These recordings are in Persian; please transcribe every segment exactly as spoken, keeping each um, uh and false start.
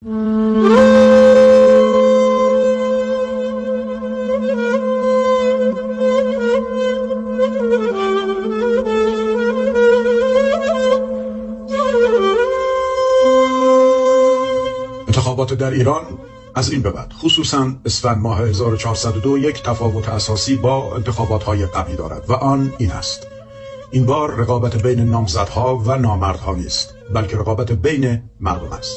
انتخابات در ایران از این به بعد خصوصا اسفند ماه هزار و چهارصد و دو یک تفاوت اساسی با انتخابات‌های قبلی دارد و آن این است: این بار رقابت بین نامزدها و نامردها نیست، بلکه رقابت بین مردم است.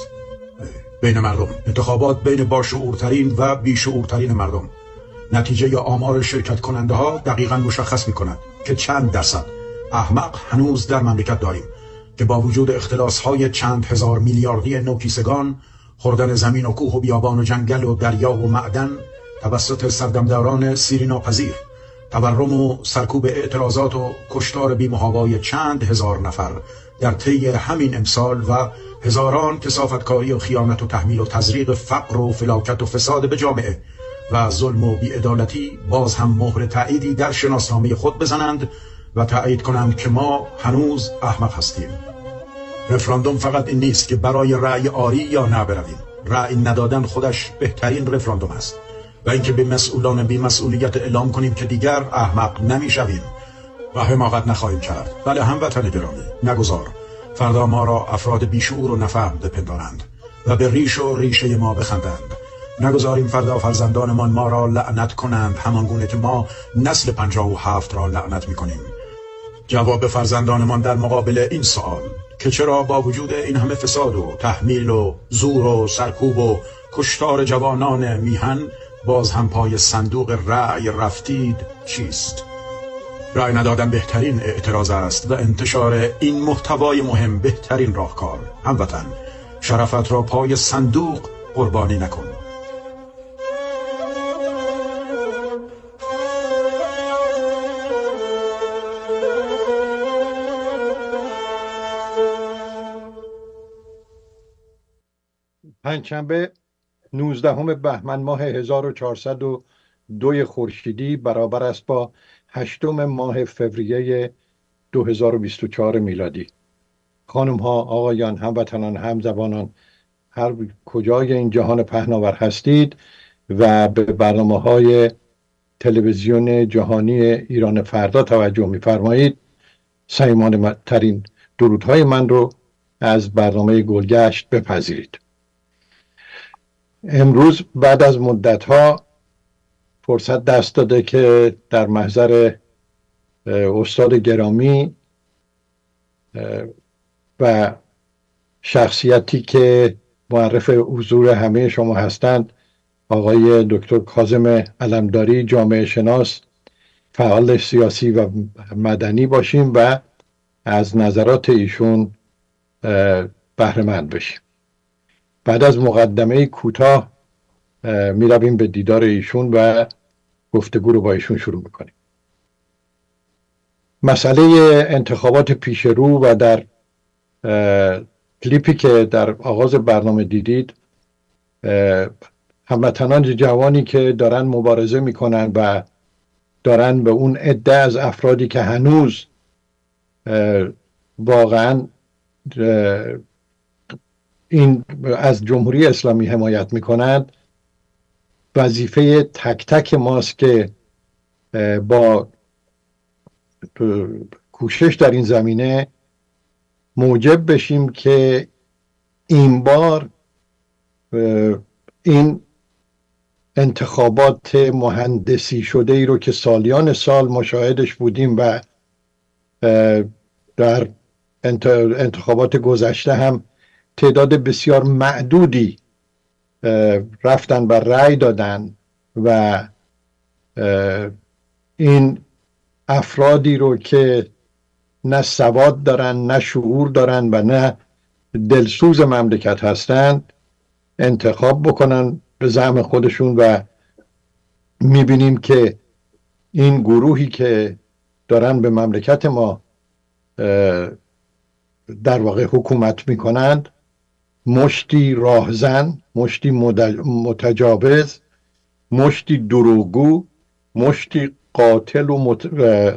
بین مردم، انتخابات بین باشعورترین و بیشعورترین مردم. نتیجه آمار شرکت کننده ها دقیقاً مشخص می کند که چند درصد احمق هنوز در مملکت داریم که با وجود اختلاس های چند هزار میلیاردی نوکیسگان، خوردن زمین و کوه و بیابان و جنگل و دریا و معدن توسط سردمداران سیری ناپذیر، تورم و سرکوب اعتراضات و کشتار بی‌محابای چند هزار نفر در طی همین امسال و هزاران کثافتکاری و خیانت و تحمیل و تزریق فقر و فلاکت و فساد به جامعه و ظلم و بی‌عدالتی باز هم مهر تأییدی در شناسنامه خود بزنند و تأیید کنند که ما هنوز احمق هستیم. رفراندوم فقط این نیست که برای رأی آری یا نه برویم. رأی ندادن خودش بهترین رفراندوم است و اینکه به مسئولان بی مسئولیت اعلام کنیم که دیگر احمق نمیشویم و حماقت نخواهیم کرد. بله هموطن گرامی، نگذار فردا ما را افراد بیشعور و نفهم بپندارند و به ریش و ریشه ما بخندند. نگذاریم فردا فرزندانمان ما را لعنت کنند همانگونه که ما نسل پنجاه و هفت را لعنت میکنیم. جواب فرزندانمان در مقابل این سوال که چرا با وجود این همه فساد و تحمیل و زور و سرکوب و کشتار جوانان میهن باز هم پای صندوق رأی رفتید چیست؟ رأی ندادن بهترین اعتراض است و انتشار این محتوای مهم بهترین راهکار. هموطن، شرفت را پای صندوق قربانی نکن. پنجشنبه نوزدهم بهمن ماه هزار و چهارصد و دو خورشیدی برابر است با هشتم ماه فوریه دو هزار و بیست و چهار میلادی. خانم ها، آقایان، هموطنان، همزبانان، هر کجای این جهان پهناور هستید و به برنامه های تلویزیون جهانی ایران فردا توجه می‌فرمایید، صمیمانه ترین درودهای من رو از برنامه گلگشت بپذیرید. امروز بعد از مدت‌ها فرصت دست داده که در محضر استاد گرامی و شخصیتی که معرف حضور همه شما هستند، آقای دکتر کاظم علمداری، جامعه شناس، فعال سیاسی و مدنی باشیم و از نظرات ایشون بهره مند بشیم. بعد از مقدمه کوتاه می رویم به دیدار ایشون و گفتگو رو با ایشون شروع میکنیم. مسئله انتخابات پیش رو و در کلیپی که در آغاز برنامه دیدید، هموطنان جوانی که دارن مبارزه میکنن و دارن به اون عده از افرادی که هنوز واقعا این از جمهوری اسلامی حمایت میکنند، وظیفه تک تک ماست که با کوشش در این زمینه موجب بشیم که این بار این انتخابات مهندسی شده ای رو که سالیان سال مشاهدش بودیم و در انتخابات گذشته هم تعداد بسیار معدودی رفتن و رأی دادن و این افرادی رو که نه سواد دارن، نه شعور دارن و نه دلسوز مملکت هستند انتخاب بکنن به زعم خودشون و میبینیم که این گروهی که دارن به مملکت ما در واقع حکومت میکنند مشتی راهزن، مشتی متجاوز، مشتی دروغگو، مشتی قاتل و مت...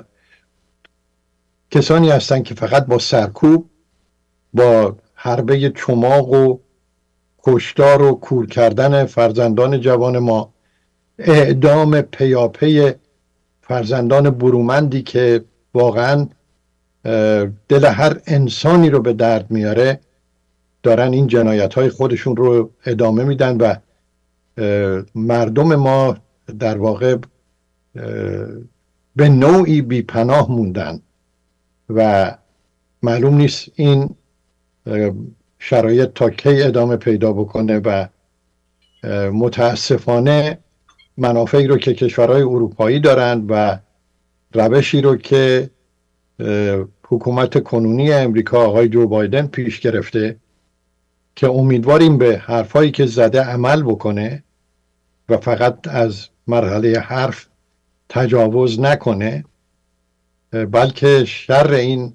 کسانی هستند که فقط با سرکوب، با حربه چماق و کشتار و کور کردن فرزندان جوان ما، اعدام پیاپی فرزندان برومندی که واقعا دل هر انسانی رو به درد میاره، دارن این جنایت های خودشون رو ادامه میدن و مردم ما در واقع به نوعی بی پناه موندن و معلوم نیست این شرایط تا کی ادامه پیدا بکنه و متاسفانه منافعی رو که کشورهای اروپایی دارند و روشی رو که حکومت کنونی امریکا آقای جو بایدن پیش گرفته که امیدواریم به حرفایی که زده عمل بکنه و فقط از مرحله حرف تجاوز نکنه، بلکه شر این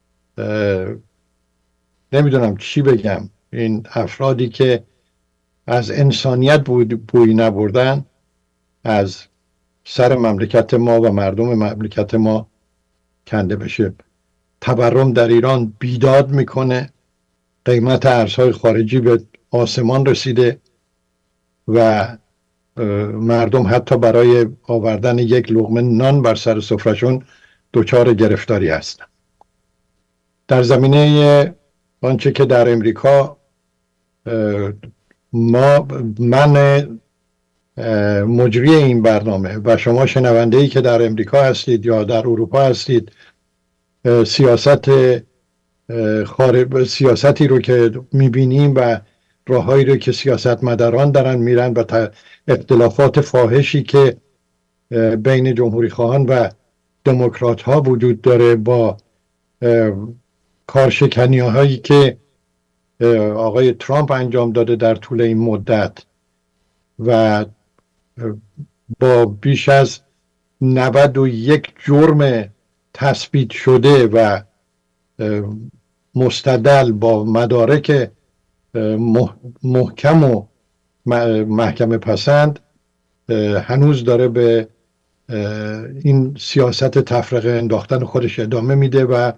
نمیدونم چی بگم، این افرادی که از انسانیت بوی نبردن از سر مملکت ما و مردم مملکت ما کنده بشه. تورم در ایران بیداد میکنه، قیمت ارزهای خارجی به آسمان رسیده و مردم حتی برای آوردن یک لقمه نان بر سر سفرهشون دچار گرفتاری هستند. در زمینه آنچه که در امریکا ما من مجری این برنامه و شما شنونده‌ای که در امریکا هستید یا در اروپا هستید، سیاست خارج سیاستی رو که میبینیم و راههایی رو که سیاستمداران دارن میرن و اختلافات فاحشی که بین جمهوری خواهان و دموکرات ها وجود داره با کارشکنی هایی که آقای ترامپ انجام داده در طول این مدت و با بیش از نود و یک جرم تثبیت شده و مستدل با مدارک محکم و محکمه پسند هنوز داره به این سیاست تفرقه انداختن خودش ادامه میده و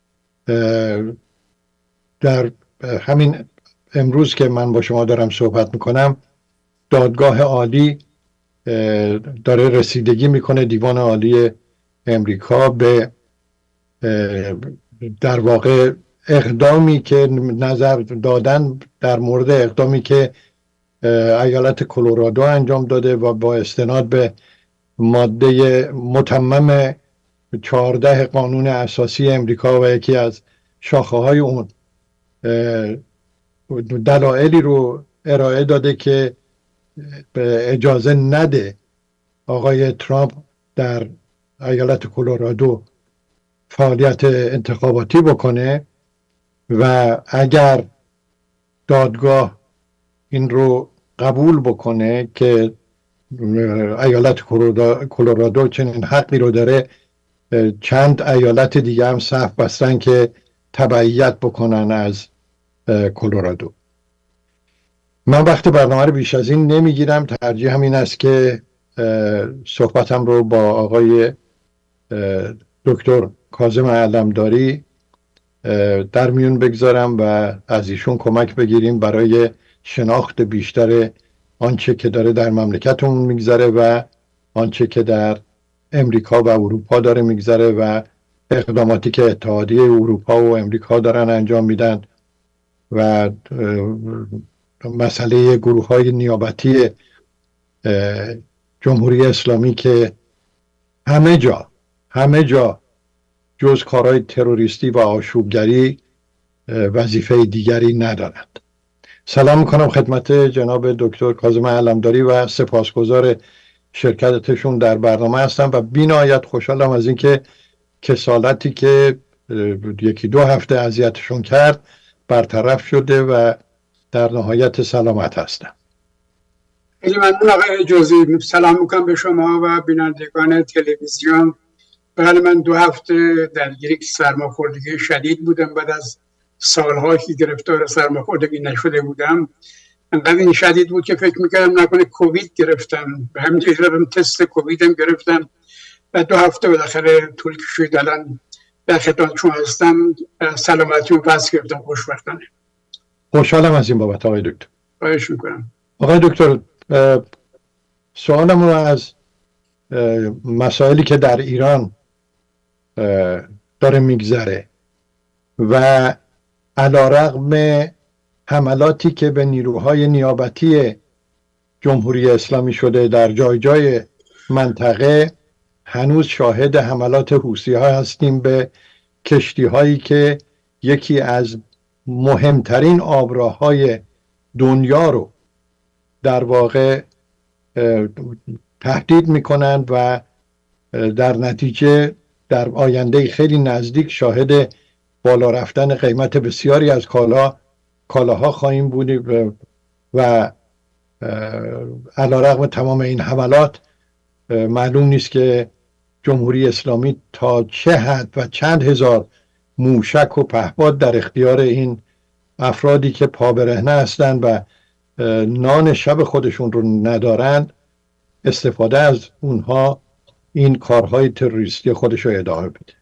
در همین امروز که من با شما دارم صحبت میکنم، دادگاه عالی داره رسیدگی میکنه، دیوان عالی امریکا به در واقع اقدامی که نظر دادن در مورد اقدامی که ایالت کلرادو انجام داده و با استناد به ماده متمم چهارده قانون اساسی امریکا و یکی از شاخه های اون دلایلی رو ارائه داده که اجازه نده آقای ترامپ در ایالت کلرادو فعالیت انتخاباتی بکنه و اگر دادگاه این رو قبول بکنه که ایالت کلرادو چنین حقی رو داره، چند ایالت دیگه هم صف بستن که تبعیت بکنن از کلرادو. من وقت برنامه رو بیش از این نمیگیرم، ترجیح همین است که صحبتم رو با آقای دکتر کاظم علمداری در میون بگذارم و از ایشون کمک بگیریم برای شناخت بیشتر آنچه که داره در مملکتمون میگذره و آنچه که در امریکا و اروپا داره میگذره و اقداماتی که اتحادیه اروپا و امریکا دارن انجام میدن و مسئله گروه های نیابتی جمهوری اسلامی که همه جا همه جا جز کارهای تروریستی و آشوبگری وظیفه دیگری ندارند. سلام میکنم خدمت جناب دکتر کاظم علمداری و سپاسگزار شرکتشون در برنامه هستم و بی‌نهایت خوشحالم از اینکه کسالتی که یکی دو هفته اذیتشون کرد برطرف شده و در نهایت سلامت هستم. خیلی ممنون آقای جوزی. سلام میکنم به شما و بینندگان تلویزیون. بله، من دو هفته در یک سرماخوردگی شدید بودم. بعد از سالها که گرفتار سرماخوردگی نشده بودم، انقدر این شدید بود که فکر میکردم نکنه کووید گرفتم. به همین جهت تست کوویدم گرفتم و دو هفته بالاخره طول کشید. الان در خدمت شما هستم، سلامتی و پس گرفتم خوشبختانه. خوشحالم از این بابت آقای دکتر. خواهش میکنم. آقای دکتر، سوالم رو از مسائلی که در ایران داره میگذره و علیرغم حملاتی که به نیروهای نیابتی جمهوری اسلامی شده در جای جای منطقه، هنوز شاهد حملات حوثی ها هستیم به کشتی هایی که یکی از مهمترین آبراهای دنیا رو در واقع تهدید میکنند و در نتیجه در آینده خیلی نزدیک شاهد بالا رفتن قیمت بسیاری از کالا کالاها خواهیم بود و, و علیرغم تمام این حملات معلوم نیست که جمهوری اسلامی تا چه حد و چند هزار موشک و پهپاد در اختیار این افرادی که پابرهنه هستند و نان شب خودشون رو ندارند استفاده از اونها این کارهای تروریستی خودش رو ادامه بده.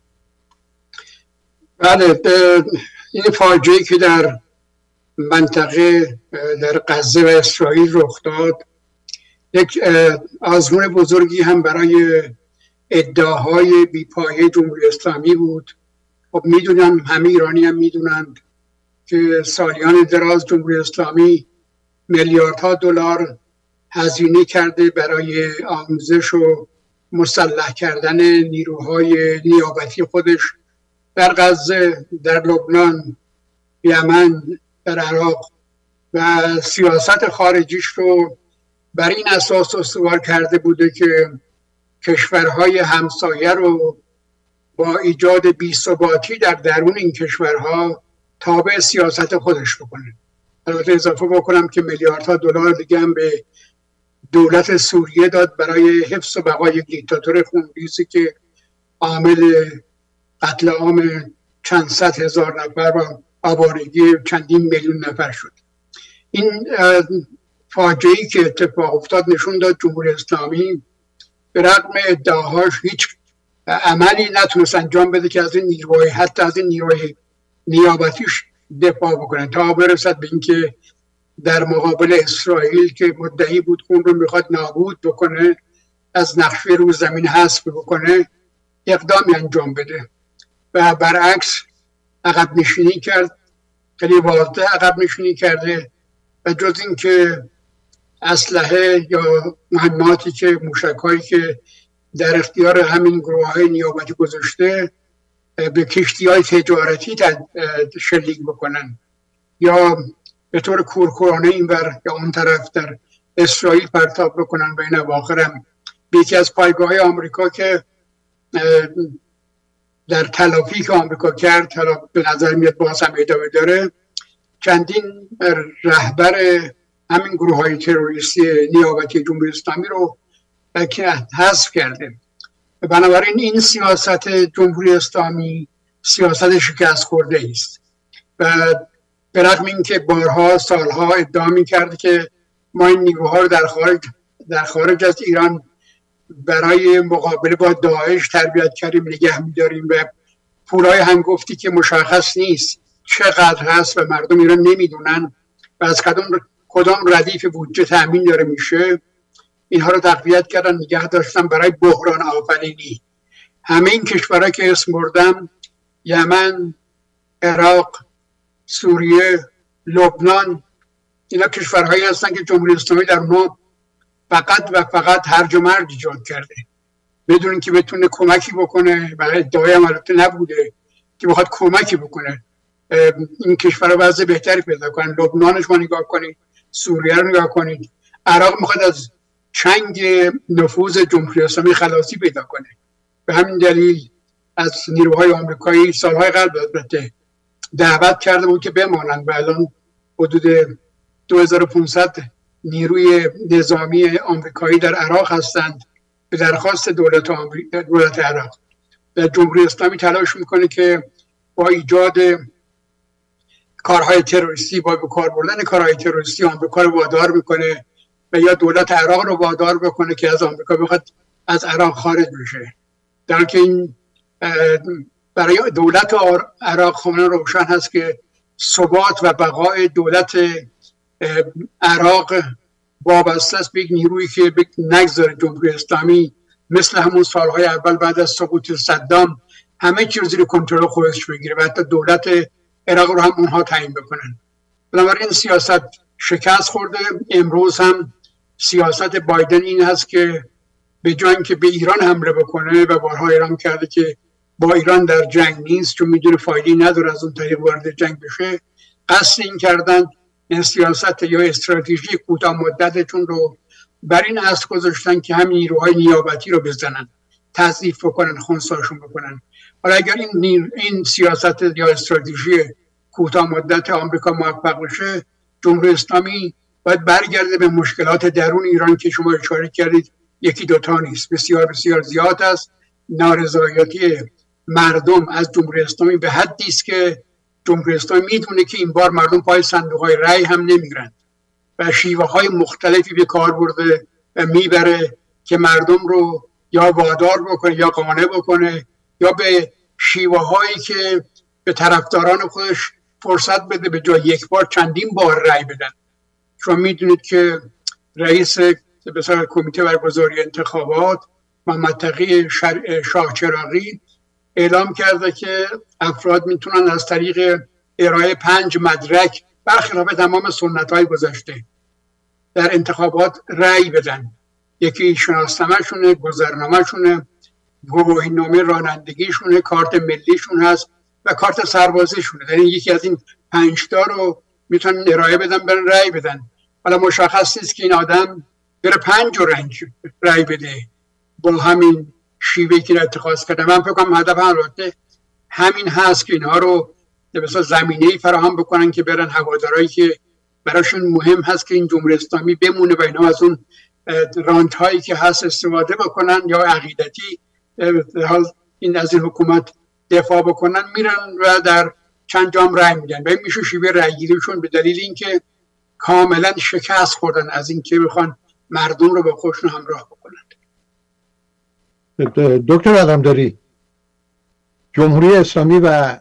بله، این فاجعه‌ای که در منطقه در غزه و اسرائیل رخ داد یک آزمون بزرگی هم برای ادعاهای بیپایه جمهوری اسلامی بود. خب میدونم، همه ایرانی هم میدونند که سالیان دراز جمهوری اسلامی میلیاردها دلار هزینه کرده برای آموزش و مسلح کردن نیروهای نیابتی خودش در غزه، در لبنان، یمن، در عراق و سیاست خارجیش رو بر این اساس استوار کرده بوده که کشورهای همسایه رو با ایجاد بی‌ثباتی در درون این کشورها تابع سیاست خودش بکنه. البته اضافه بکنم که میلیاردها دلار دیگه هم به دولت سوریه داد برای حفظ و بقای یک دیکتاتور خونریزی که عامل قتل عام چند صد هزار نفر و آوارگی چندین میلیون نفر شد. این فاجعه‌ای که اتفاق افتاد نشون داد جمهوری اسلامی به رغم ادعاهاش هیچ عملی نتونست انجام بده که از این نیروهای حتی از این نیروهای نیابتیش دفاع بکنه، تا برسد به اینکه در مقابل اسرائیل که مدعی بود خون رو میخواد نابود بکنه، از نقشه رو زمین حذف بکنه، اقدامی انجام بده و برعکس عقب نشینی کرد. خیلی واضح عقب نشینی کرده و جز این که اسلحه یا مهماتی که موشک‌هایی که در اختیار همین گروه‌های نیابتی گذاشته به کشتی‌های تجارتی شلیک بکنن یا به طور کورکورانه این ور یا اون طرف در اسرائیل پرتاب بکنن و این اواخر هم به یکی از پایگاه‌های آمریکا که در تلافی که آمریکا کرد حالا به نظر میاد باز هم ادامه داره، چندین رهبر همین گروه های تروریستی نیابتی جمهوری اسلامی رو حذف کرده. بنابراین این سیاست جمهوری اسلامی سیاست شکست خورده است و به رغم اینکه بارها سالها ادعا می‌کرد که ما این نیروها رو در خارج در خارج از ایران برای مقابله با داعش تربیت کردیم، نگه می‌داریم و پولای هنگفتی که مشخص نیست چقدر هست و مردم ایران نمیدونن و از کدام کدام ردیف بودجه تامین داره میشه، اینها رو تقویت کردن، نگه داشتن برای بحران آفرینی. همه این کشورها که اسم بردم، یمن، عراق، سوریه، لبنان، اینا کشورهایی هستن که جمهوری اسلامی در اونها فقط و فقط هرج و مرج ایجاد کرده بدون اینکه بتونه کمکی بکنه و ادعای هم البته نبوده که بخواد کمکی بکنه. این کشورها وضع بهتری پیدا کنن. لبنانش ما نگاه کنید، سوریه رو نگاه کنید، عراق میخواد از چنگ نفوذ جمهوری اسلامی خلاصی پیدا کنه. به همین دلیل از نیروهای آمریکایی سالهای قبل البته دعوت کرده بود که بمانند و الان حدود دو هزار و پانصد نیروی نظامی آمریکایی در عراق هستند به درخواست دولت آمریکا، دولت عراق. و جمهوری اسلامی تلاش میکنه که با ایجاد کارهای تروریستی، با به کار بردن کارهای تروریستی آمریکا رو وادار میکنه و یا دولت عراق رو وادار بکنه که از آمریکا بخواد از عراق خارج بشه. در حالی که این برای دولت عراق خامنه روشن هست که ثبات و بقای دولت عراق وابسته است به یک نیرویی که نگذاره جمهوری اسلامی مثل همون سالهای اول بعد از سقوط صدام همه چیز زیر کنترل خودش بگیره و حتی دولت عراق رو هم اونها تعیین بکنن. بنابراین سیاست شکست خورده. امروز هم سیاست بایدن این هست که به جای اینکه به ایران حمله بکنه و بارها اعلام کرده که با ایران در جنگ نیست چون میدونه فایده‌ای نداره از اون طریق وارد جنگ بشه، قصد این کردن این سیاست یا استراتژی کوتاه مدتشون رو بر این اساس گذاشتن که همین نیروهای نیابتی رو بزنن، تضعیف بکنن، خنثیشون بکنن. حالا اگر این این سیاست یا استراتژی کوتاه مدت آمریکا موفق بشه، جمهوری اسلامی باید برگرده به مشکلات درون ایران که شما اشاره کردید یکی دوتا نیست، بسیار بسیار زیاد است. نارضایتی مردم از جمهوری اسلامی به حدی است که جمهوری اسلامی میدونه که این بار مردم پای صندوق‌های رأی هم نمیگیرند و شیوه‌های مختلفی به کار برده و میبره که مردم رو یا وادار بکنه یا قانع بکنه یا به شیوه‌هایی که به طرفداران خودش فرصت بده به جای یک بار چندین بار رأی بدن. شما میدونید که رئیس بسیار کمیته برگزاری انتخابات محمد تقی شاه چراغی اعلام کرده که افراد میتونن از طریق ارائه پنج مدرک برخلاف تمام سنت‌های گذشته در انتخابات رأی بدن. یکی شناسنامه شونه، گذرنامه شونه، گواهینامه رانندگیشونه، کارت ملیشون هست و کارت سربازیشونه. یعنی یکی از این پنج تا رو میتونن ارائه بدن، برن رأی بدن. حالا مشخص نیست که این آدم بره پنج رنگ رأی بده با همین شیوهی که اتخاذ کرده. من فکر کنم هدف البته همین هست که اینها رو مثلا زمینه‌ای فراهم بکنن که برن هوادارایی که براشون مهم هست که این جمهوری اسلامی بمونه و اینا از اون رانت هایی که هست استفاده بکنن یا عقیدتی حال این از این حکومت دفاع بکنن، میرن و در چند جام رأی میدن و این میشه شیوه رأیگیریشون به دلیل اینکه کاملا شکست خوردن از اینکه بخوان مردم رو به خودشون همراه بکنن. دکتر علمداری، جمهوری اسلامی و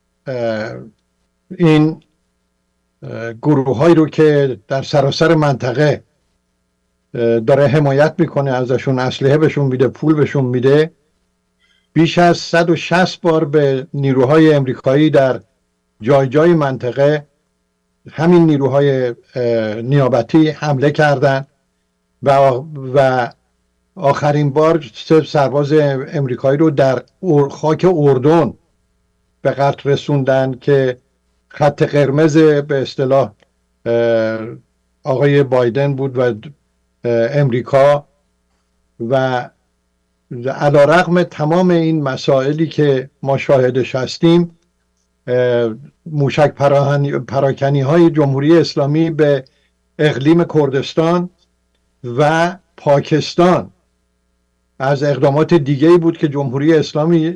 این گروه هایی رو که در سراسر منطقه داره حمایت میکنه، ازشون اسلحه بهشون میده، پول بهشون میده، بیش از صد و شصت بار به نیروهای امریکایی در جای جای منطقه همین نیروهای نیابتی حمله کردن و و آخرین بار سه سرباز امریکایی رو در خاک اردن به قتل رسوندن که خط قرمز به اصطلاح آقای بایدن بود و امریکا. و علیرغم تمام این مسائلی که ما شاهدش هستیم، موشک پراکنی های جمهوری اسلامی به اقلیم کردستان و پاکستان از اقدامات دیگه‌ای بود که جمهوری اسلامی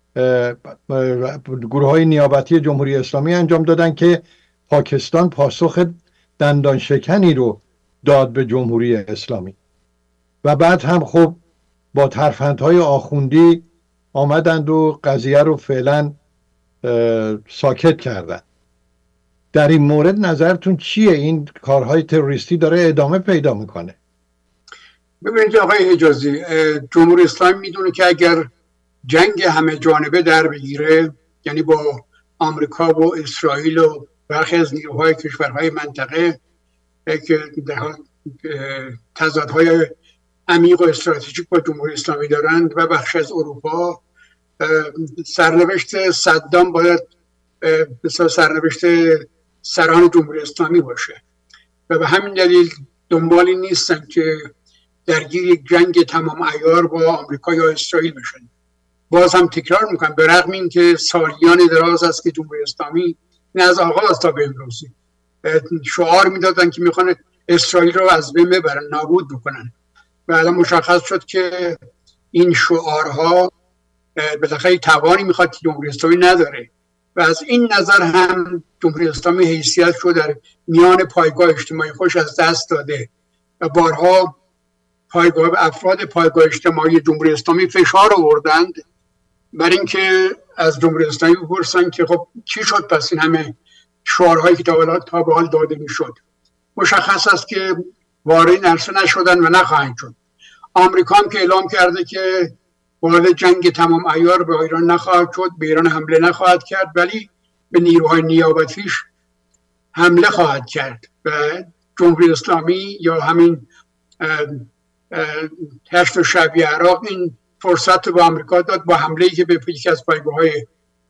گروه های نیابتی جمهوری اسلامی انجام دادن که پاکستان پاسخ دندان شکنی رو داد به جمهوری اسلامی و بعد هم خب با ترفندهای آخوندی آمدند و قضیه رو فعلا ساکت کردن. در این مورد نظرتون چیه؟ این کارهای تروریستی داره ادامه پیدا میکنه. ببینید آقای حجازی، جمهوری اسلامی میدونه که اگر جنگ همه جانبه در بگیره، یعنی با آمریکا و اسرائیل و برخی از نیروهای کشورهای منطقه که در تضادهای عمیق و استراتژیک با جمهوری اسلامی دارند و بخش از اروپا، سرنوشت صدام باید مثلا سرنوشت سران جمهوری اسلامی باشه و به همین دلیل دنبالی نیستن که درگیر یک جنگ تمام عیار با آمریکا یا اسرائیل بشن. باز هم تکرار میکنم، به رغم این که سالیان دراز است که جمهوری اسلامی نه از آغاز تا به امروز شعار میدادن که میخوان اسرائیل رو از بین ببرن، نابود بکنن و الان مشخص شد که این شعارها بالاخره توانی میخواد که جمهوری اسلامی نداره و از این نظر هم جمهوری اسلامی حیثیت رو در میان پایگاه اجتماعی خوش از دست داده و بارها پایگاه افراد پایگاه اجتماعی جمهوری اسلامی فشار آوردند بر اینکه از جمهوری اسلامی بپرسن که خب چی شد پس این همه شعارهایی که تا به حال داده میشد. مشخص است که وارد این عرصه نشدن و نخواهند شد. آمریکا هم که اعلام کرده که وارد جنگ تمام عیار به ایران نخواهد شد، به ایران حمله نخواهد کرد، ولی به نیروهای نیابتیش حمله خواهد کرد. و جمهوری اسلامی یا همین هشت و شبی عراق این فرصت رو به آمریکا داد، با حمله‌ای که به یکی از پایگاه‌های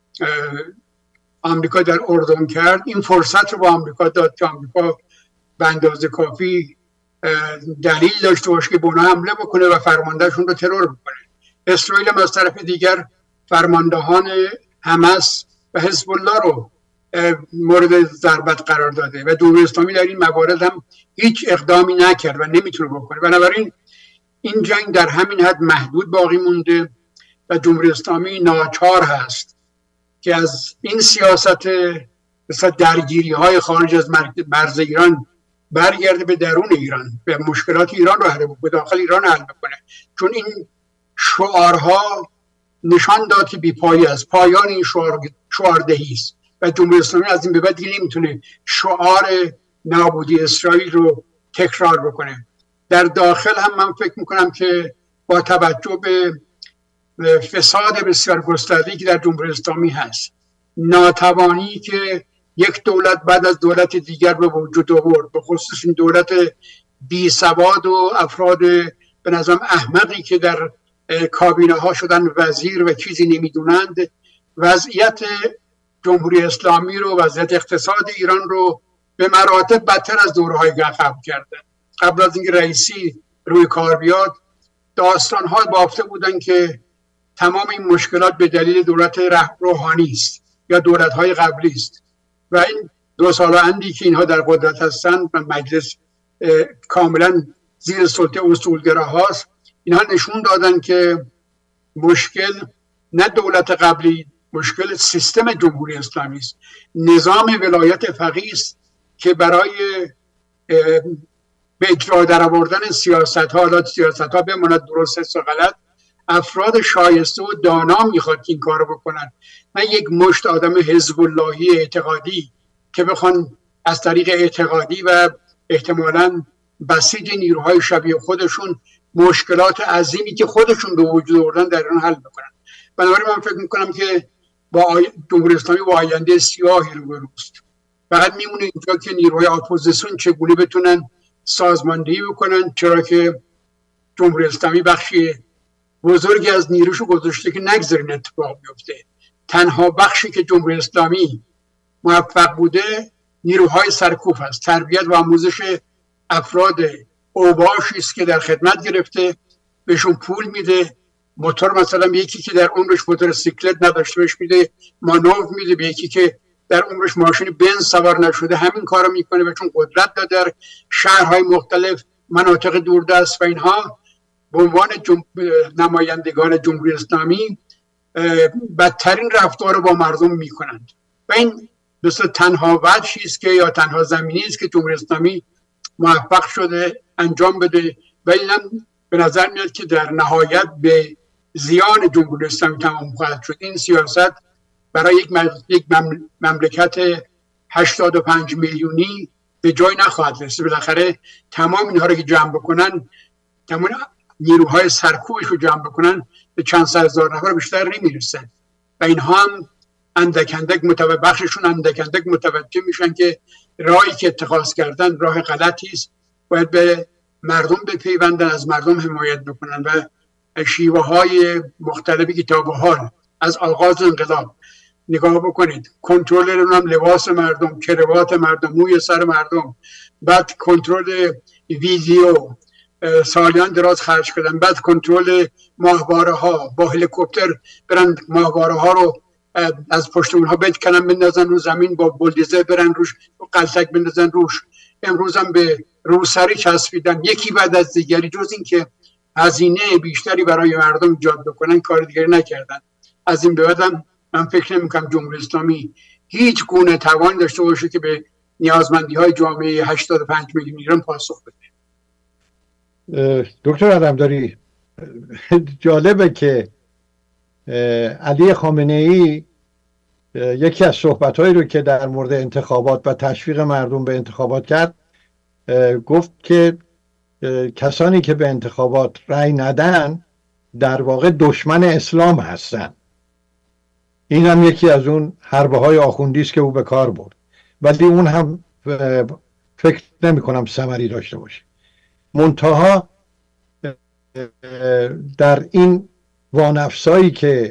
آمریکا در اردن کرد، این فرصت رو به آمریکا داد که آمریکا به اندازه کافی دلیل داشته باشه که به اونها حمله بکنه و فرماندهشون رو ترور بکنه. اسرائیل هم از طرف دیگر فرماندهان حماس و حزب الله رو مورد ضربت قرار داده و جمهوری اسلامی در این موارد هم هیچ اقدامی نکرد و نمیتونه بکنه. بنابراین این جنگ در همین حد محدود باقی مونده و جمهوری اسلامی ناچار هست که از این سیاست مثل درگیری های خارج از مرز ایران برگرده به درون ایران و مشکلات ایران رو حل بکنه، داخل ایران حل بکنه. چون این شعارها نشان داد که بی‌پایی است، پایان این شعار شعاردهی است و جمهوری اسلامی از این به بعد دیگه نمیتونه شعار نابودی اسرائیل رو تکرار بکنه. در داخل هم من فکر میکنم که با توجه به فساد بسیار گسترده‌ای که در جمهوری اسلامی هست، ناتوانی که یک دولت بعد از دولت دیگر به وجود آورد، به خصوص این دولت بی سواد و افراد به نظرم احمقی که در کابینه ها شدن وزیر و چیزی نمیدونند، وضعیت جمهوری اسلامی رو، وضعیت اقتصاد ایران رو به مراتب بدتر از دوره‌های قبل کرده. قبل از اینکه رئیسی روی کار بیاد، داستان‌ها بافته بودن که تمام این مشکلات به دلیل دولت روحانی است یا دولت‌های قبلی است و این دو سال اندی که اینها در قدرت هستند و مجلس کاملا زیر سلطه اصولگراهاست، اینها نشون دادن که مشکل نه دولت قبلی، مشکل سیستم جمهوری اسلامی است. نظام ولایت فقیه است که برای به اجرا در آوردن سیاست ها، حالا سیاست ها بماند درست است و غلط، افراد شایسته و دانا میخواد که این کارو بکنن، نه یک مشت آدم حزب اللهی اعتقادی که بخوان از طریق اعتقادی و احتمالاً بسیج نیروهای شبیه خودشون مشکلات عظیمی که خودشون به وجود آوردن در اون حل بکنن. بنابراین من فکر میکنم که با آی... جمهوری اسلامی با آینده سیاهی روبروست. فقط میمونه اینجا که نیروهای اپوزیسیون چگونه بتونن سازماندهی بکنن، چرا که جمهوری اسلامی بخشی بزرگی از نیروشو گذاشته که نگذارین اتفاق بیفته. تنها بخشی که جمهوری اسلامی موفق بوده نیروهای سرکوف است، تربیت و آموزش افراد اوباشی است که در خدمت گرفته، بهشون پول میده، موتور مثلا به یکی که در عمرش موتورسیکلت نداشته بهش میده، مانور میده، به یکی که در عمرش ماشین بنز سوار نشده همین کارو میکنه و چون قدرت داره در شهرهای مختلف، مناطق دوردست و اینها به عنوان جم... نمایندگان جمهوری اسلامی بدترین رفتار رو با مردم میکنند و این مثل تنها وجهی است که یا تنها زمینی است که جمهوری اسلامی موفق شده انجام بده و اینم به نظر میاد که در نهایت به زیان جمهوری اسلامی تمام خواهد شد. این سیاست برای یک, یک مملکت هشتاد و پنج میلیونی به جای نخواهد رسید. بالاخره تمام اینها رو که جمع بکنن، تمام نیروهای سرکوبش رو جمع بکنن، به چند صد هزار نفر بیشتر نمیرسن و اینها هم اندک اندک متوجه بخششون اندک اندک متوجه میشن که راهی که اتخاذ کردن راه غلطی است، باید به مردم بپیوندن، از مردم حمایت بکنن و شیوه های مختلفی که تا به حال از آغاز انقلاب نگاه بکنید، کنترل لباس مردم، کروات مردم، موی سر مردم، بعد کنترل ویدیو سالیان دراز خرج کردن، بعد کنترل ماهواره ها، با هلیکوپتر برن ماهواره ها رو از پشت اونها بکنن بندازن رو زمین، با بولدوزر برن روش قلتک بندازن روش. امروز هم به روسری چسبیدن، یکی بعد از دیگری، جز این که هزینه بیشتری برای مردم ایجاد بکنن کار دیگری نکردن. از این به بعدم من فکر نمی‌کنم جمهوری اسلامی هیچ گونه توان داشته باشه که به نیازمندی های جامعه هشتاد و پنج میلیون ایران پاسخ بده. دکتر علمداری، جالبه که علی خامنه ای یکی از صحبت‌هایی رو که در مورد انتخابات و تشویق مردم به انتخابات کرد گفت که کسانی که به انتخابات رأی ندن در واقع دشمن اسلام هستن. این هم یکی از اون حربه های آخوندی است که او به کار برد، ولی اون هم فکر نمی کنم ثمری داشته باشه. منتها در این وانفسایی که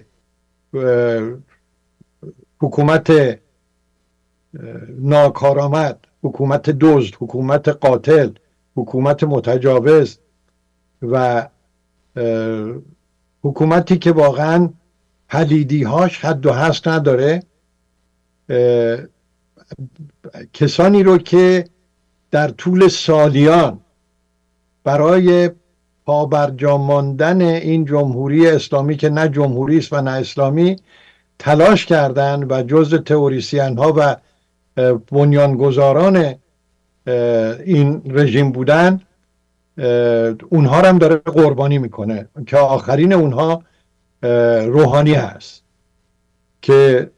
حکومت ناکارآمد، حکومت دزد، حکومت قاتل، حکومت متجاوز و حکومتی که واقعا پلیدی‌هاش حد و حصر نداره، کسانی رو که در طول سالیان برای پابرجا ماندن این جمهوری اسلامی که نه جمهوری است و نه اسلامی تلاش کردن و جزء تئوریسین ها و بنیانگذاران این رژیم بودن، اونها هم داره قربانی میکنه که آخرین اونها روحانی هست که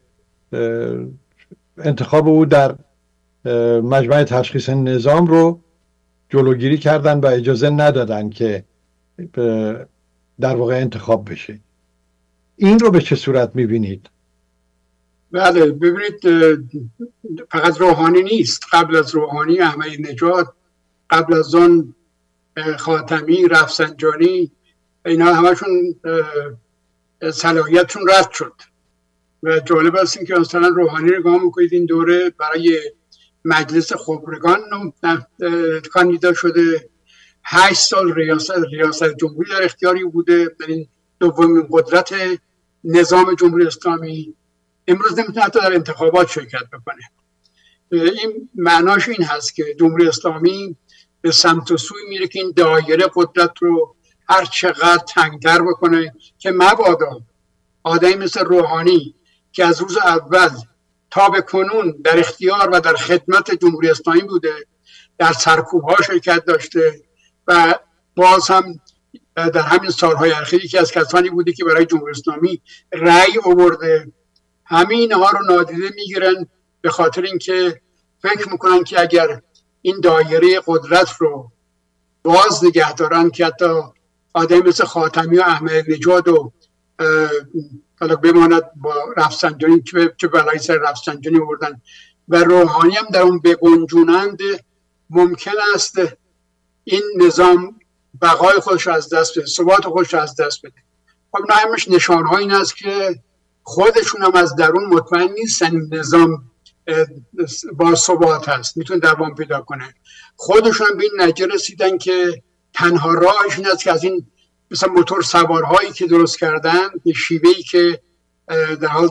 انتخاب او در مجمع تشخیص نظام رو جلوگیری کردن و اجازه ندادن که در واقع انتخاب بشه. این رو به چه صورت میبینید؟ بله، ببینید فقط روحانی نیست. قبل از روحانی احمدی نژاد، قبل از آن خاتمی، رفسنجانی، اینا همشون صلاحیتشون رد شد. و جالب است این که مثلا روحانی رو نگاه میکنید این دوره برای مجلس خبرگان کاندیدا شده، هشت سال ریاست ریاست جمهوری در اختیاری بوده، در این دومین قدرت نظام جمهوری اسلامی. امروز نمیتونه حتی در انتخابات شرکت بکنه. این معناش این هست که جمهوری اسلامی به سمت و سوی میره که این دایره قدرت رو هر چقدر تنگتر بکنه که مبادا آدمی مثل روحانی که از روز اول تا به کنون در اختیار و در خدمت جمهوری اسلامی بوده، در سرکوب‌ها شرکت داشته و باز هم در همین سالهای اخیر که از کسانی بوده که برای جمهوری اسلامی رأی آورده، همین ها رو نادیده میگیرن به خاطر اینکه فکر میکنن که اگر این دایره قدرت رو باز نگه دارن که حتی آدمی مثل خاتمی و احمدی نژاد و حالا بماند با رفسنجانی چه بلایی سر رفسنجانی بردن و روحانی هم در اون بگنجونند، ممکن است این نظام بقای خودش از دست بده، ثبات خودش از دست بده. خب نه همش نشانه این است که خودشون هم از درون مطمئن نیستن نظام با ثبات هست، میتونه دوام پیدا کنه. خودشون هم به این نتیجه رسیدن که تنها راهش این است که از این مثلا موتور سوارهایی که درست کردن، به شیوهی که در حال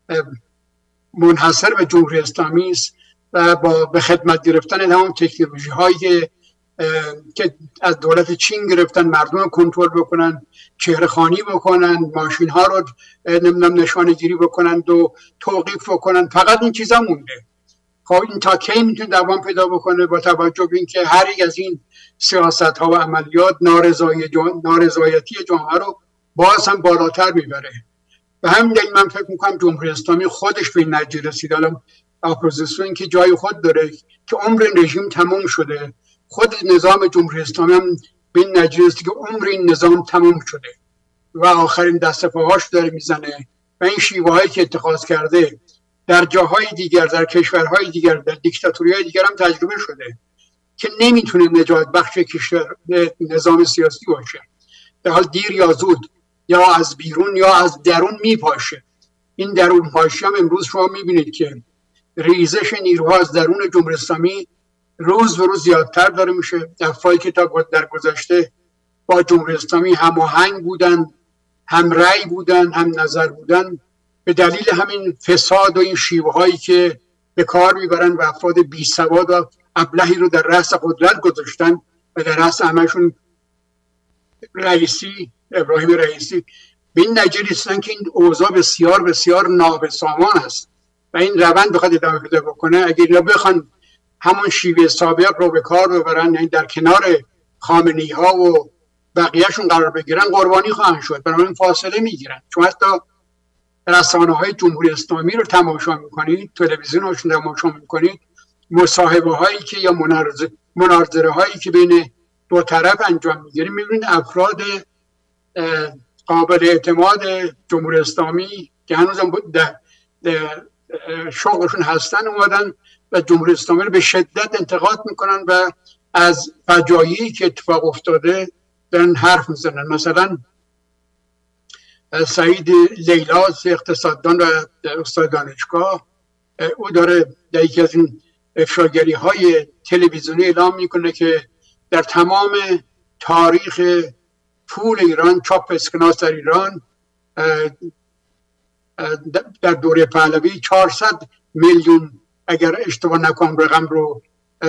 منحصر به جمهوری اسلامی است و با به خدمت گرفتن تمام تکنولوژی هایی که از دولت چین گرفتن، مردم رو کنترل بکنن، چهره خوانی بکنن، ماشین ها رو نمیدونم نشانه گیری بکنن و توقیف بکنن، فقط این چیزا مونده. خب این تا کی میتونه دوام پیدا بکنه با توجه به اینکه هر یک از این سیاست ها و عملیات نارضایتی جامعه رو باز هم بالاتر میبره. و همین دلیل من فکر میکنم جمهوری اسلامی خودش به این نتیجه رسید، الان اپوزیسیون که جای خود داره که عمر رژیم تموم شده، خود نظام جمهوری اسلامی هم به این نتیجه رسید که عمر این نظام تموم شده و آخرین دست پاهاش داره میزنه و این شیوه هایی که اتخاذ کرده در جاهای دیگر، در کشورهای دیگر، در دیکتاتوری‌های دیگر هم تجربه شده که نمیتونه نجات بخش کشور نظام سیاسی باشه. در حال دیر یا زود یا از بیرون یا از درون میپاشه. این درون پاشی هم امروز شما میبینید که ریزش نیروها از درون جمهوری اسلامی روز به روز زیادتر داره میشه. افرادی که تا در گذشته با جمهوری اسلامی هماهنگ بودن، هم رأی بودن، هم نظر بودن، به دلیل همین فساد و این شیوه هایی که به کار میبرن و افراد بی سواد و ابلهی رو در رأس قدرت گذاشتن و در رأس همشون رئیسی، ابراهیم رئیسی، به این نتیجه رسیدن که این اوضاع بسیار بسیار نابسامان است و این روند بخواد ادامه پیدا بکنه. اگر اینا بخوان همون شیوه سابق رو به کار ببرن، یعنی در کنار خامنه‌ای ها و بقیهشون قرار بگیرن، قربانی خواهند شد. بنابراین فاصله میگیرن. چون حتی رسانه های جمهوری اسلامی رو تماشا میکنید، تلویزیون هاشون تماشا میکنید، مصاحبه هایی که یا مناظره هایی که بین دو طرف انجام میگیره میبینید افراد قابل اعتماد جمهوری اسلامی که هنوز در شغلشون هستن اومدن و جمهوری اسلامی رو به شدت انتقاد میکنن و از فجایعی که اتفاق افتاده دارن حرف میزنن. مثلا سعید لیلاز اقتصاددان و استاد دانشگاه، او داره در یکی از این افشاگری های تلویزیونی اعلام میکنه که در تمام تاریخ پول ایران، چاپ اسکناس در ایران در دوره پهلوی چهارصد میلیون اگر اشتباه نکنم رقم رو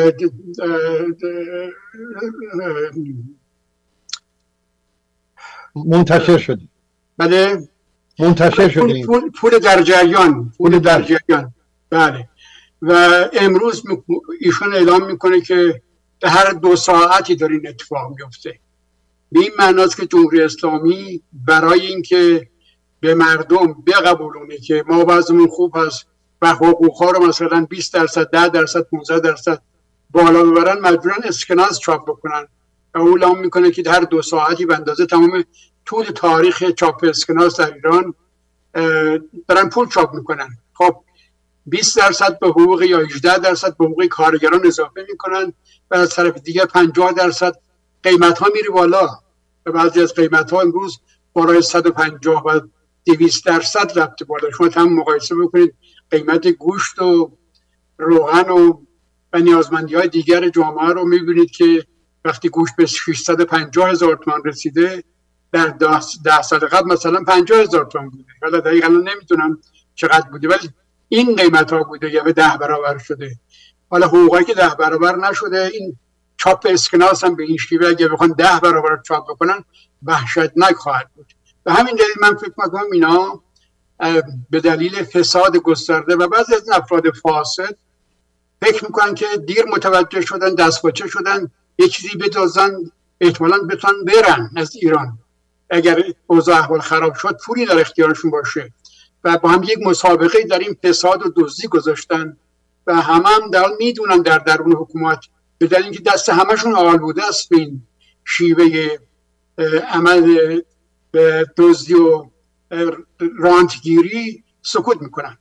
منتشر شد. بله منتشر شد. پول, پول, پول در جریان پول در جریان بله. و امروز ایشون اعلام میکنه که در هر دو ساعتی داره این اتفاق میفته. به این معناست که جمهوری اسلامی برای اینکه به مردم بقبولونه که ما وضعمون خوب هست و حقوقها رو مثلا بیست درصد، ده درصد، پانزده درصد بالا ببرن، مجبورن اسکناس چاپ بکنن و او اعلام میکنه که در دو ساعتی به اندازه تمام طول تاریخ چاپ اسکناس در ایران دارن پول چاپ میکنن. خب بیست درصد به حقوق یا هجده درصد به حقوق کارگران اضافه میکنن و از طرف دیگر پنجاه درصد قیمت ها میره بالا و بعضی از قیمت ها امروز بالای صد و پنجاه و دویست درصد رفته بالا. شما هم مقایسه بکنید قیمت گوشت و روغن و و نیازمندی های دیگر جامعه رو میبینید که وقتی گوشت به ششصد و پنجاه هزار تومان رسیده در ده, ده سال قبل مثلا پنجاه هزار تومان بوده. حالا دقیقا نمیتونم چقدر بوده ولی این قیمت ها بوده یا به ده برابر شده. حالا حقوقی که ده برابر نشده، این چاپ اسکناس هم به این شیوه اگه بخوان ده برابر چاپ بکنن وحشتناک خواهد بود. به همین دلیل من فکر میکنم اینا به دلیل فساد گسترده و بعضی از افراد فاسد فکر میکنن که دیر متوجه شدن، دستپاچه شدن، یه چیزی بدزدن احتمالاً بتونن برن از ایران اگر اوضاع احوال خراب شد، پولی در اختیارشون باشه و با هم یک مسابقه در این فساد و دزدی گذاشتن و همه هم در میدونن در درون حکومت به دلیل اینکه دست همشون آل بوده است به این شیوه عمل دزدی و رانتگیری سکوت میکنند.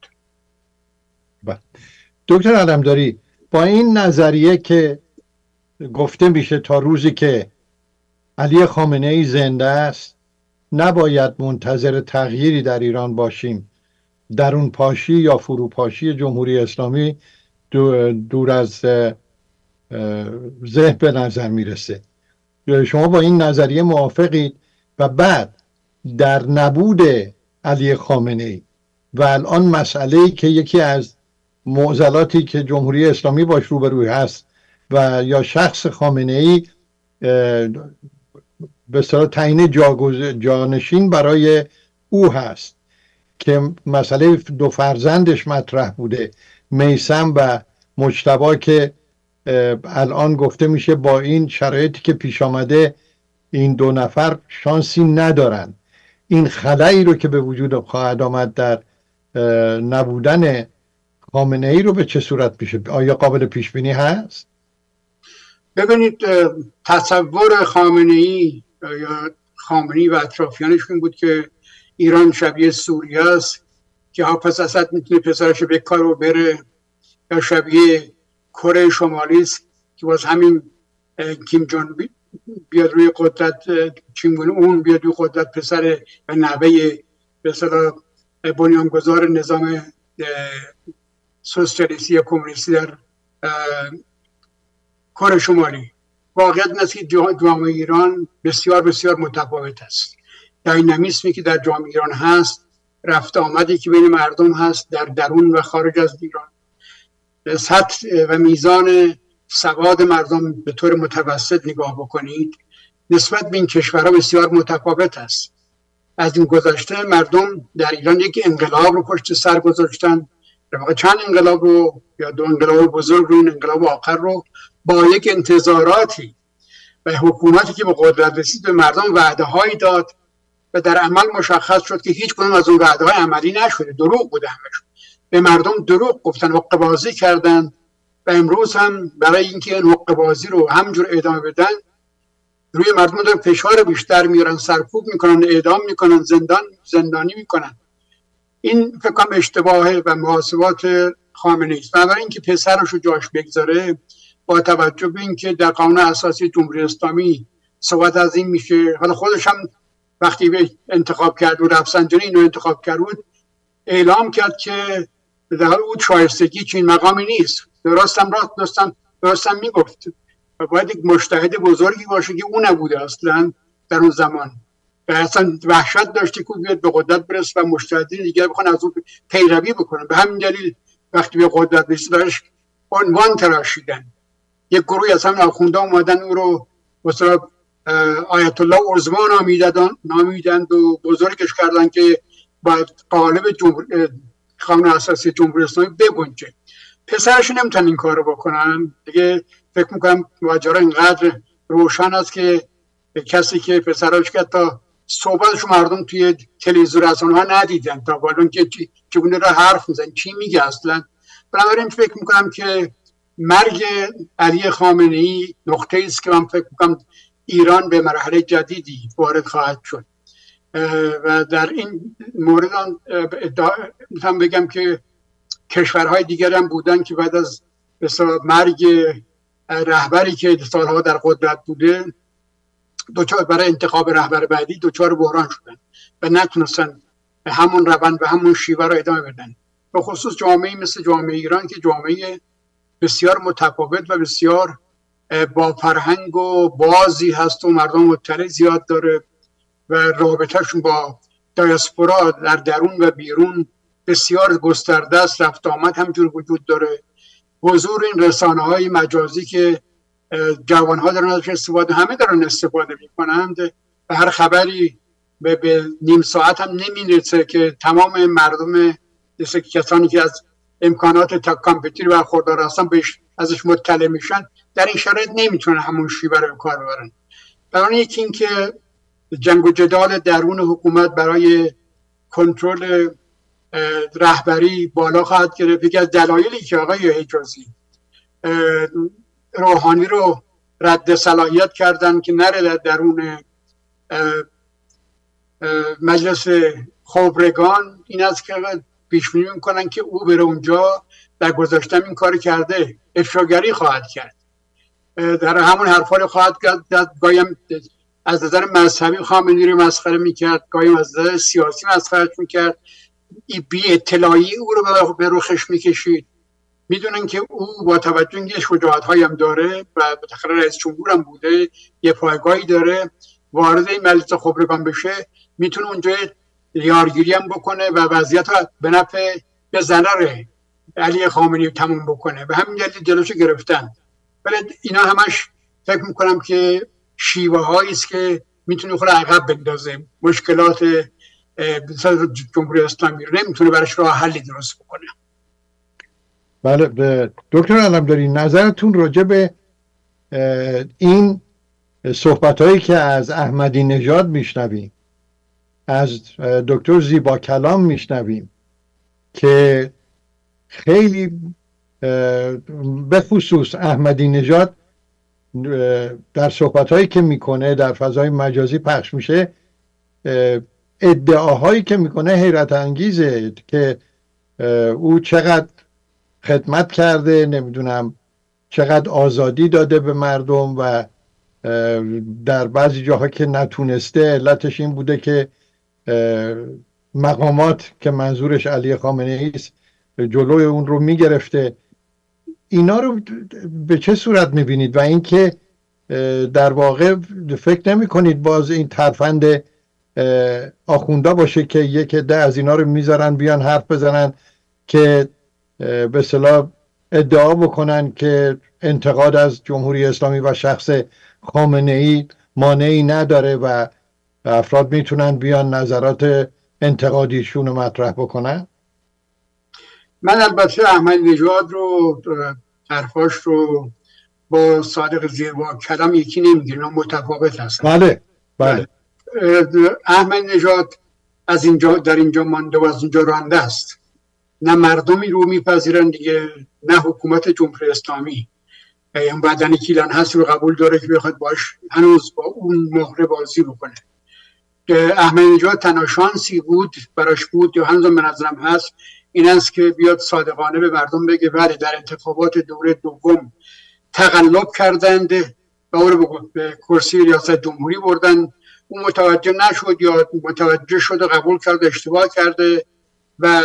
دکتر علمداری، با این نظریه که گفته میشه تا روزی که علی خامنه ای زنده است نباید منتظر تغییری در ایران باشیم، درون پاشی یا فروپاشی جمهوری اسلامی دور از ذهن به نظر میرسه، شما با این نظریه موافقید؟ و بعد در نبود علی خامنه ای و الان مسئله‌ای که یکی از معضلاتی که جمهوری اسلامی باش روبروی هست و یا شخص خامنه ای به اصطلاح تعیین جانشین برای او هست که مسئله دو فرزندش مطرح بوده، میثم و مجتبی، که الان گفته میشه با این شرایطی که پیش آمده این دو نفر شانسی ندارن. این خلایی رو که به وجود خواهد آمد در نبودن خامنه ای رو به چه صورت میشه؟ آیا قابل پیش بینی هست؟ ببینید، تصور خامنه ای یا خامنه ای و اطرافیانش این بود که ایران شبیه سوریه است که حافظ اسد میتونه پسرش به کار بره، یا شبیه کره شمالی است که باز همین کیم جون بیاد روی قدرت، کیم جون اون بیاد روی قدرت، پسر و نوه به اصطلاح بنیانگذار نظام سوسیالیستی یا کمونیستی در کره شمالی. واقعیت این است که جامعه ایران بسیار بسیار متفاوت است. داینامیسمی که در جامعه ایران هست، رفت آمدی که بین مردم هست در درون و خارج از ایران، سطح و میزان سواد مردم به طور متوسط نگاه بکنید نسبت به این کشورها بسیار متفاوت است. از این گذشته مردم در ایران یک انقلاب رو پشت سر گذاشتن، در واقع چند انقلاب رو یا دو انقلاب بزرگ رو، این انقلاب آخر رو با یک انتظاراتی و حکومتی که به قدرت رسید به مردم وعده هایی داد و در عمل مشخص شد که هیچ کدوم از اون وعده های عملی نشده، دروغ بوده همشون. به مردم دروغ گفتن و قبازی کردن و و امروز هم برای اینکه این حقه بازی رو همجور ادامه بدن روی مردم دارن فشار بیشتر میارن، سرکوب میکنن، اعدام میکنن، زندان زندانی میکنن. این فکر کنم اشتباهه و محاسبات خامنه‌ای است. بنابراین اینکه پسرش رو جاش بگذاره، با توجه به اینکه در قانون اساسی جمهوری اسلامی صحبت از این میشه، حالا خودش هم وقتی به انتخاب کرد و رفسنجانی اینو انتخاب کرد بود اعلام کرد که در حال او شایستگی چین مقامی نیست. درستم راست درستم درستم میگفت و باید یک مجتهد بزرگی باشه که او نبوده اصلا در اون زمان و اصلا وحشت داشته که بیاد به قدرت برسه و مجتهدین دیگر بخوان از او پیروی بکنن. به همین دلیل وقتی به قدرت رسید داشت عنوان تراشیدن. یک گروهی از همین آخونده اومدن او رو مثلا آیت الله عظما نامیدند و بزرگش کردن که باید قالب قانون اساسی جمهوری اسلامی بگنجه. پسرش نمیتونن این کارو بکنن دیگه. فکر میکنم ماجرا اینقدر روشن است که کسی که پسرش که تا صحبتشو مردم توی تلویزیون رسانه‌ها ندیدن تا بالون که چگونه را حرف میزنن، چی میگه اصلا. بنابراین فکر میکنم که مرگ علی خامنه‌ای نقطه‌ای است که من فکر میکنم ایران به مرحله جدیدی وارد خواهد شد و در این مورد میتونم بگم که کشورهای دیگر هم بودن که بعد از مثلا مرگ رهبری که سالها در قدرت بوده دوچار برای انتخاب رهبر بعدی دوچار بحران شدن و نتونستن همون روند و همون شیوه را ادامه بدن. به خصوص جامعه مثل جامعه ایران که جامعه بسیار متفاوت و بسیار با فرهنگ و بازی هست و مردم مطلع زیاد داره و رابطهشون با دیاسپورا در درون و بیرون بسیار گسترده است، رفت آمد همجور وجود داره. حضور این رسانه های مجازی که جوان ها دارن ازش استفاده، همه دارن استفاده میکنند و هر خبری به, به نیم ساعت هم نمیرسه که تمام مردم کسانی که از امکانات تا کامپیوتر برخوردار هستن بهش ازش مطلع میشن در این شرایط نمیتونن همون شیوه رو کار ببرن. برای یکی این که جنگ و جدال درون حکومت برای کنترل رهبری بالا خواهد گرفت. یکی از دلایلی که آقای حجازی روحانی رو رد صلاحیت کردن که نره در درون مجلس خبرگان این است که پیش بینی میکنن که او بره اونجا در گذشته این کار کرده، افشاگری خواهد کرد، در همون حرفا خواهد کرد، گاهی از نظر مذهبی خامنه‌ای رو مسخره میکرد، گاهی از نظر سیاسی مسخرهش میکرد، بی اطلاعی او رو به رخش میکشید. میدونن که او با توجه به شجاعت هایی هم داره و به تقریر رئیس جمهور هم بوده، یه پایگاهی داره، وارد این مجلس خبرگان بشه میتونه اونجا یارگیری هم بکنه و وضعیت رو به نفع به ضرر علی خامنه‌ای تموم بکنه. به همین دلیل جلوشو گرفتن. ولی اینا همش فکر میکنم که شیوه هایی است که میتونه خود عقب بندازه، مشکلات جمهوری اسلامی رو نمیتونه براش راه حلی درست بکنه. بله دکتر علمداری، نظرتون راجع به این صحبت هایی که از احمدی نژاد میشنویم، از دکتر زیبا کلام میشنویم که خیلی به خصوص احمدی نژاد در صحبت هایی که میکنه در فضای مجازی پخش میشه، ادعاهایی که میکنه حیرت انگیزه که او چقدر خدمت کرده، نمیدونم چقدر آزادی داده به مردم و در بعضی جاها که نتونسته علتش این بوده که مقامات که منظورش علی خامنه‌ای است جلوی اون رو میگرفته. اینا رو به چه صورت میبینید و اینکه در واقع فکر نمی کنید باز این ترفند آخوندا باشه که یک عده از اینا رو میذارن بیان حرف بزنن که به اصطلاح ادعا بکنن که انتقاد از جمهوری اسلامی و شخص خامنه‌ای مانعی نداره و افراد میتونن بیان نظرات انتقادیشون رو مطرح بکنن؟ من البته احمدی نژاد رو حرفاش رو با صادق زیبا کلام یکی نمیگیرم، متفاوت هستن. بله بله. احمدی نژاد از اینجا در اینجا مانده و از اونجا رانده است نه مردمی رو میپذیرن دیگه، نه حکومت جمهوری اسلامی اون بدنی کیلان هست رو قبول داره که بخواد باش هنوز با اون مهره بازی بکنه. احمدی نژاد تنها شانسی بود براش بود یا هنوز به نظرم هست این است که بیاد صادقانه به مردم بگه بله در انتخابات دوره دوم تقلب کردند و او به کرسی ریاست جمهوری بردن، اون متوجه نشد یا متوجه شد و قبول کرد اشتباه کرده و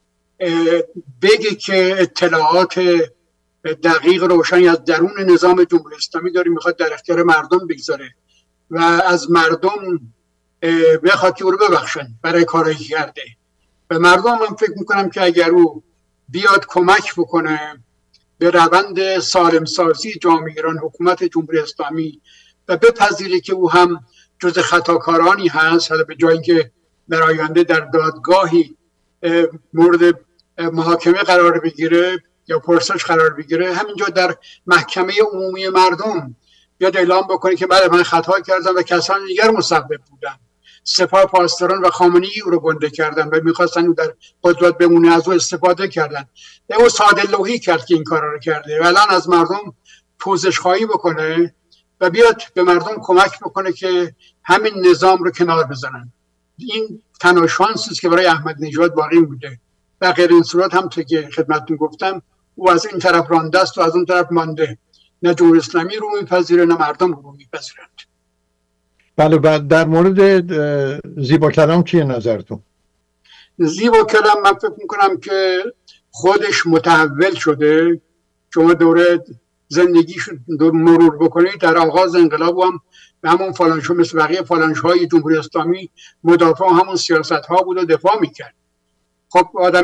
بگه که اطلاعات دقیق روشنی از درون نظام جمهوری اسلامی داره میخواد در اختیار مردم بگذاره و از مردم بخواد که او رو ببخشن برای کارایی کرده. و مردم من فکر میکنم که اگر او بیاد کمک بکنه به روند سالم سازی جامعه ایران، حکومت جمهوری اسلامی، و بپذیره که او هم جز خطاکارانی هست، حالا به جای اینکه در آینده در دادگاهی مورد محاکمه قرار بگیره یا پرسش قرار بگیره، همینجا در محکمه عمومی مردم بیاد اعلام بکنه که بله من خطا کردم و کسان دیگر مسبب بودن، سپاه پاسداران و خامنه‌ای او رو گنده کردن و میخواستن او در قدرت بمونه، از او استفاده کردن. او ساده لوحی کرد که این کارا رو کرده و الان از مردم پوزش خواهی بکنه و بیاد به مردم کمک بکنه که همین نظام رو کنار بزنن. این تنها شانسی است که برای احمدی نژاد باقی بوده. در غیر این صورت هم تو که خدمتتون گفتم او از این طرف رانده است و از اون طرف مانده، نه جمهوری اسلامی رو میپذیره نه مردم رو میپذیرند. بله. بعد در مورد زیبا کلام چیه نظرتون؟ زیبا کلام من فکر میکنم که خودش متحول شده. شما دوره زندگیش دور مرور بکنید، در آغاز انقلاب هم به همون فلانشو مثل بقیه فلانشهای جمهوری اسلامی مدافع همون سیاست ها بود و دفاع میکرد. خب آدم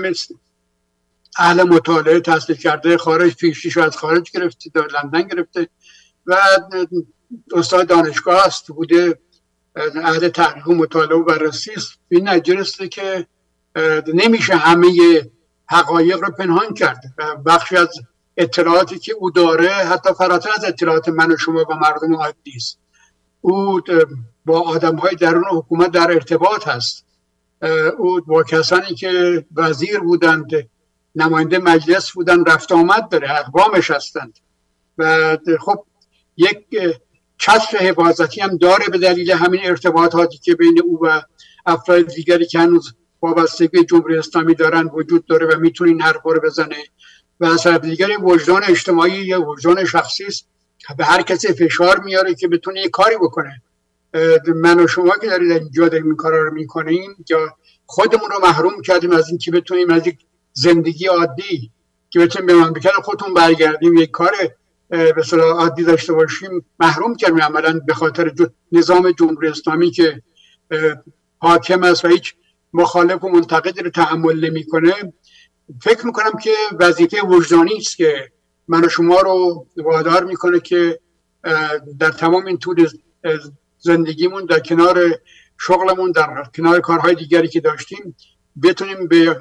اهل مطالعه، تحصیل کرده، خارج پیشیشو از خارج گرفته، در لندن گرفته و استاد دانشگاه است، بوده اهل تحقیق و مطالعه و بررسی است. این نجرسته که نمیشه همه حقایق رو پنهان کرد و بخشی از اطلاعاتی که او داره حتی فراتر از اطلاعات من و شما و مردم عادی است. او با آدم‌های درون حکومت در ارتباط هست. او با کسانی که وزیر بودند، نماینده مجلس بودند، رفت آمد داره، اقوامش هستند و خب یک چتر حفاظتی هم داره به دلیل همین ارتباطاتی که بین او و افراد دیگری که هنوز وابستگی جمهوری اسلامی دارن وجود داره و میتونه این حرفا رو بزنه. و از طرف دیگری وجدان اجتماعی یا وجدان شخصی است، به هر کسی فشار میاره که بتونه یه کاری بکنه. من و شما که دارید اینجا داریم این کارا رو میکنیم یا خودمون رو محروم کردیم از این که بتونیم از یک زندگی عادی که بتونیم به مملکت خودمون برگردیم، یک کار به اصطلاح عادی داشته باشیم، محروم کردیم عملاً به خاطر نظام جمهوری اسلامی که حاکم است و هیچ مخالف و منتقدی رو تحمل نمیکنه. فکر میکنم که وظیفه وجدانی است که من و شما رو وادار میکنه که در تمام این طول زندگیمون، در کنار شغلمون، در کنار کارهای دیگری که داشتیم، بتونیم به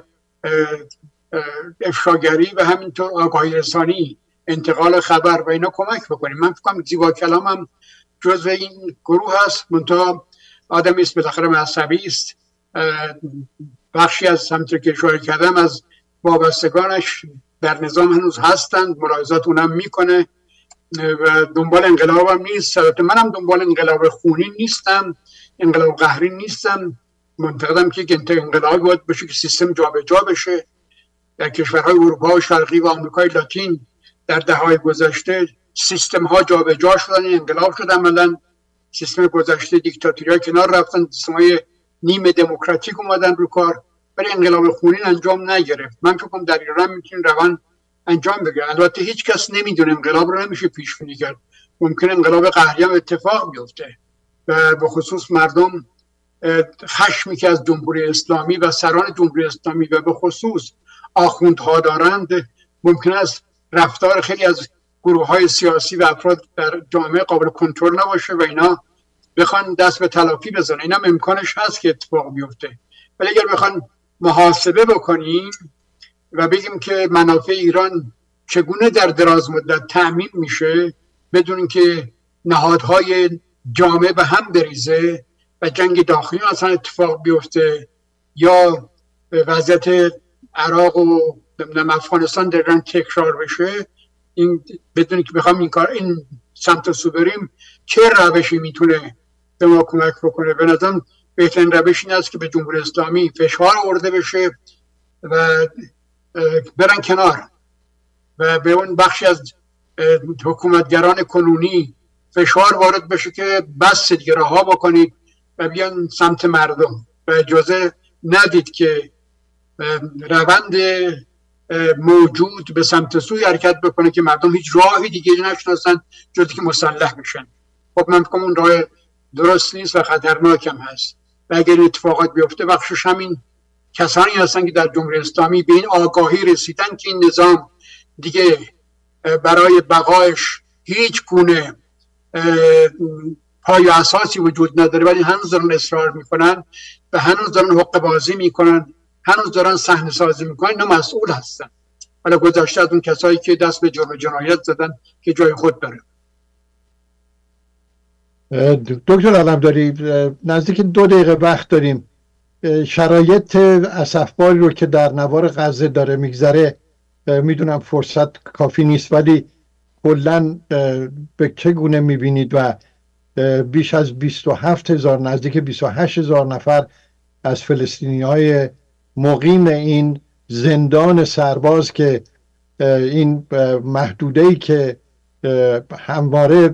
افشاگری و همینطور آگاهی رسانی، انتقال خبر و اینا کمک بکنیم. من فکر کنم زیبا کلام هم جزو این گروه هست، منتها آدمی است بالاخره مذهبی است. بخشی از همونطور که اشاره کردم از وابستگانش در نظام هنوز هستند، ملاحظات اونم میکنه و دنبال انقلاب هم نیست. البته منم دنبال انقلاب خونی نیستم، انقلاب قهری نیستم. منتقدم که انقلاب باید بشه که سیستم جابجا بشه. در کشورهای اروپا و شرقی و آمریکای لاتین در دهه‌های گذشته سیستم ها جابجا شدن، انقلاب شد عملاً. سیستم گذشته دیکتاتوری کنار رفتن، سیستم‌های نیمه دموکراتیک اومدن رو کار، ولی انقلاب خونین انجام نگرفت. من فکر کنم در ایران میتونیم روان انجام بگیره. البته هیچ کس نمیدونه، انقلاب رو نمیشه پیش بینی کرد. ممکن انقلاب قهری هم اتفاق بیفته و به خصوص مردم خشمی که از جمهوری اسلامی و سران جمهوری اسلامی و به خصوص آخوندها دارند، ممکن است رفتار خیلی از گروه‌های سیاسی و افراد در جامعه قابل کنترل نباشه و اینا بخوان دست به تلافی بزنن. اینا امکانش هست که اتفاق بیفته. ولی اگر بخوان محاسبه بکنیم و بگیم که منافع ایران چگونه در دراز مدت تأمین میشه بدون اینکه نهادهای جامعه به هم بریزه و جنگ داخلی اصلا اتفاق بیفته یا وضعیت عراق و نمیدونم افغانستان دقیقا تکرار بشه، این بدون که بخوام این کار این سمت سو بریم، چه روشی میتونه به ما کمک بکنه؟ به نظرم بهترین روش این است که به جمهوری اسلامی فشار آورده بشه و برن کنار و به اون بخشی از حکومتگران کنونی فشار وارد بشه که بس دیگه رها بکنید و بیان سمت مردم و اجازه ندید که روند موجود به سمت سوی حرکت بکنه که مردم هیچ راهی دیگه نشناسن جز که مسلح بشن. خب من فکرم اون راه درست نیست و خطرناک هم هست و اگر اتفاقات بیفته بخشش همین کسانی هستن که در جمهوری اسلامی به این آگاهی رسیدن که این نظام دیگه برای بقایش هیچ گونه پای اساسی وجود نداره، ولی هنوز دارن اصرار میکنن و هنوز دارن حقه بازی میکنن، هنوز دارن صحنه سازی میکنن. اینا مسئول هستن، حالا گذشته از اون کسایی که دست به جرم جنایت زدن که جای خود داره. دکتر علمداری، نزدیک دو دقیقه وقت داریم. شرایط اسفباری رو که در نوار غزه داره میگذره، میدونم فرصت کافی نیست، ولی کلاً به چه گونه میبینید و بیش از بیست و هفت هزار نزدیک بیست و هشت هزار نفر از فلسطینی های مقیم این زندان سرباز که این محدوده‌ای که همواره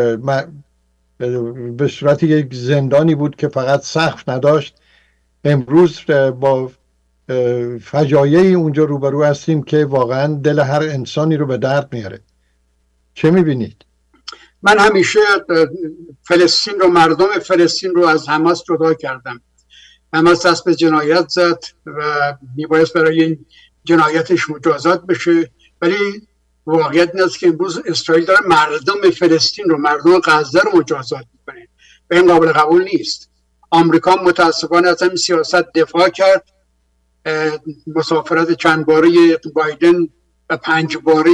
به صورت یک زندانی بود که فقط سقف نداشت، امروز با فجایعی اونجا روبرو هستیم که واقعا دل هر انسانی رو به درد میاره. چه میبینید؟ من همیشه فلسطین رو، مردم فلسطین رو از حماس جدا کردم. حماس دست به جنایت زد و میبایست برای این جنایتش مجازات بشه، ولی واقعیت این است که امروز اسرائیل داره مردم فلسطین رو، مردم غزه رو مجازات میکنه و این قابل قبول نیست. آمریکا متاسفانه از این سیاست دفاع کرد. مسافرت چند باره بایدن و پنج باره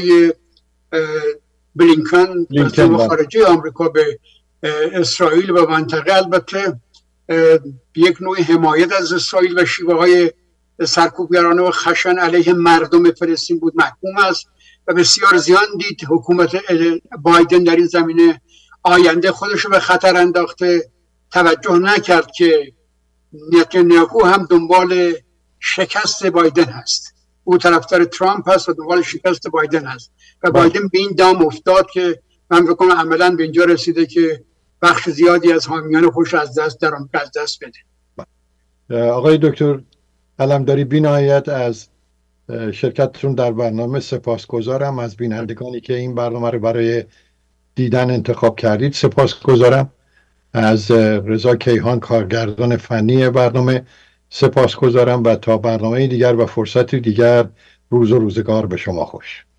بلینکن وزیر خارجه آمریکا به اسرائیل و منطقه البته یک نوع حمایت از اسرائیل و شیوه های سرکوبگرانه و خشن علیه مردم فلسطین بود محکوم است و بسیار زیان دید. حکومت بایدن در این زمینه آینده خودش رو به خطر انداخته، توجه نکرد که نتانیاهو هم دنبال شکست بایدن هست، او طرفدار ترامپ هست و دنبال شکست بایدن هست و بایدن به این دام افتاد که من فکر کنم عملاً به اینجا رسیده که بخش زیادی از حامیان خوش از دست در آمریکا از دست بده. آقای دکتر علمداری، بی‌نهایت از شرکتتون در برنامه سپاسگزارم. از بینندگانی که این برنامه رو برای دیدن انتخاب کردید سپاسگزارم. از رضا کیهان کارگردان فنی برنامه سپاسگزارم و تا برنامه دیگر و فرصتی دیگر روز و روزگار به شما خوش.